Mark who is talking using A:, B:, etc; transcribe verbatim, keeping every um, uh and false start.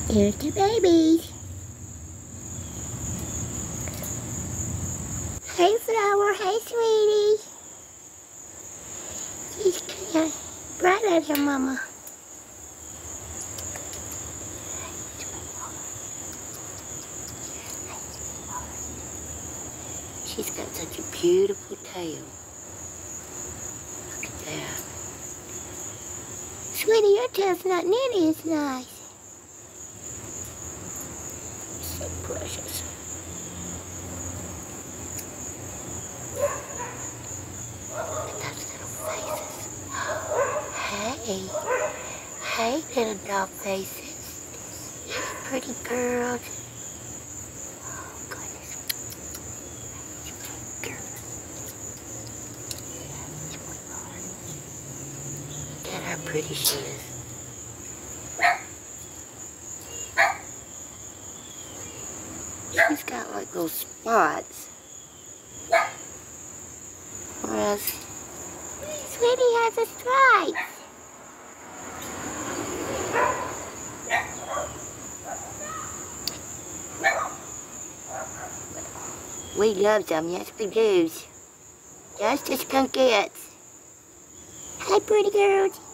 A: Here's the babies. Hey, Flower. Hey, sweetie. She's kind of bright at her mama. She's got such a beautiful tail. Look at that. Sweetie, your tail's not nearly as nice. So precious. Look at those little faces. Hey. Hey, little doll faces. Pretty girls. How pretty she is. She's got like little spots. Whereas Sweetie has a stripe. We love them, yes we do. Just the skunkettes. Hi, pretty girls.